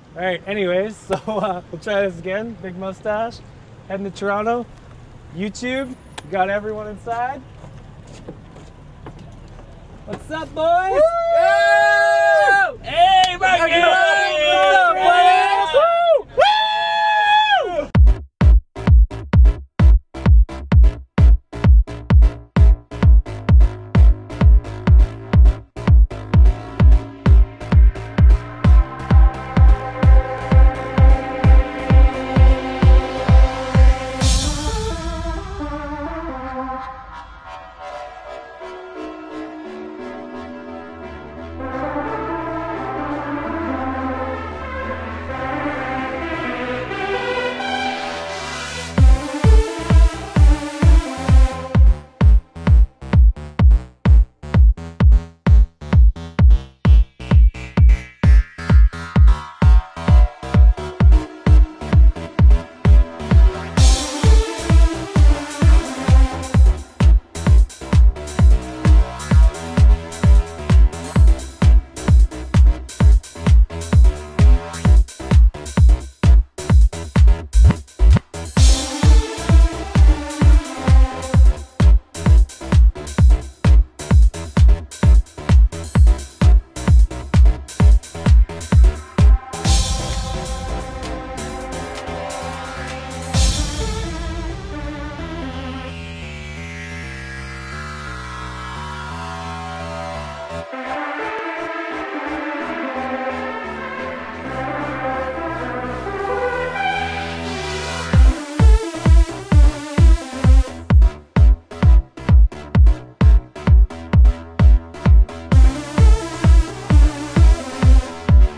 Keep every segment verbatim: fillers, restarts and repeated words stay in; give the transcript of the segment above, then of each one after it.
All right, anyways, so uh, we'll try this again. Big mustache, heading to Toronto. YouTube, we got everyone inside. What's up, boys? Woo! Hey, Mike! What's up, boys? Woo! Woo!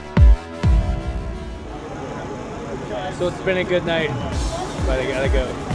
So it's been a good night, but I gotta go.